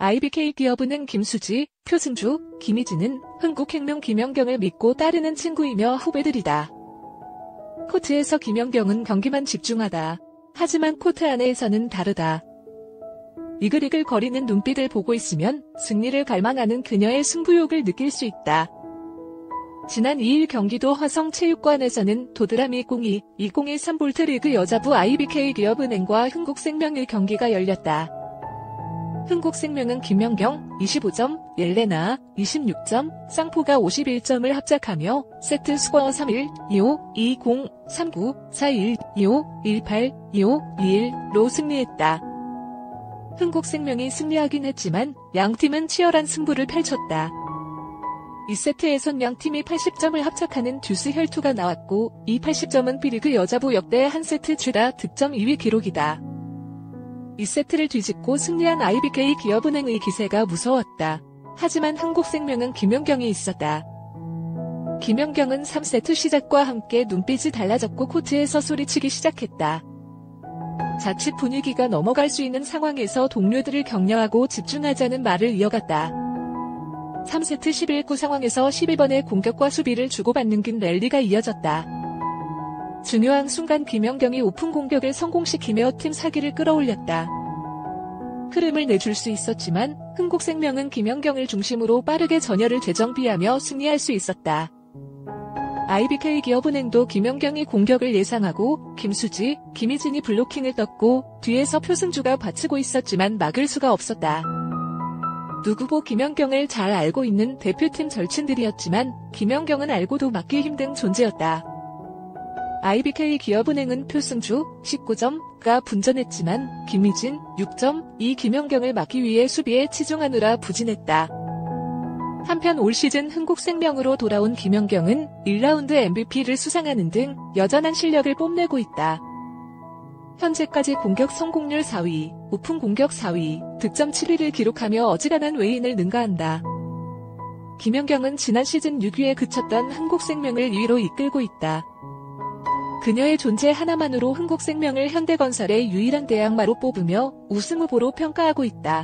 IBK 기업은행 김수지, 표승주, 김희진은 흥국생명 김연경을 믿고 따르는 친구이며 후배들이다. 코트에서 김연경은 경기만 집중하다. 하지만 코트 안에서는 다르다. 이글이글 거리는 눈빛을 보고 있으면 승리를 갈망하는 그녀의 승부욕을 느낄 수 있다. 지난 2일 경기도 화성체육관에서는 도드라미 2021 볼트리그 여자부 IBK 기업은행과 흥국생명의 경기가 열렸다. 흥국생명은 김연경 25점, 옐레나 26점, 쌍포가 51점을 합작하며 세트 스코어 3-1, 2-5, 2-0, 3-9, 4-1, 2-5, 1-8, 2-5, 2-1로 승리했다. 흥국생명이 승리하긴 했지만 양팀은 치열한 승부를 펼쳤다. 2세트에선 양팀이 80점을 합작하는 듀스 혈투가 나왔고 이 80점은 B리그 여자부 역대 한 세트 최다 득점 2위 기록이다. 2세트를 뒤집고 승리한 IBK 기업은행의 기세가 무서웠다. 하지만 흥국생명은 김연경이 있었다. 김연경은 3세트 시작과 함께 눈빛이 달라졌고 코트에서 소리치기 시작했다. 자칫 분위기가 넘어갈 수 있는 상황에서 동료들을 격려하고 집중하자는 말을 이어갔다. 3세트 11구 상황에서 11번의 공격과 수비를 주고받는 긴 랠리가 이어졌다. 중요한 순간 김연경이 오픈 공격을 성공시키며 팀 사기를 끌어올렸다. 흐름을 내줄 수 있었지만 흥국생명은 김연경을 중심으로 빠르게 전열을 재정비하며 승리할 수 있었다. IBK 기업은행도 김연경이 공격을 예상하고 김수지, 김희진이 블로킹을 떴고 뒤에서 표승주가 받치고 있었지만 막을 수가 없었다. 누구보 김연경을 잘 알고 있는 대표팀 절친들이었지만 김연경은 알고도 막기 힘든 존재였다. IBK 기업은행은 표승주 19점가 분전했지만 김희진 6점, 이 김연경을 막기 위해 수비에 치중하느라 부진했다. 한편 올 시즌 흥국생명으로 돌아온 김연경은 1라운드 MVP를 수상하는 등 여전한 실력을 뽐내고 있다. 현재까지 공격 성공률 4위, 오픈 공격 4위, 득점 7위를 기록하며 어지간한 외인을 능가한다. 김연경은 지난 시즌 6위에 그쳤던 흥국생명을 2위로 이끌고 있다. 그녀의 존재 하나만으로 흥국생명을 현대건설의 유일한 대항마로 뽑으며 우승 후보로 평가하고 있다.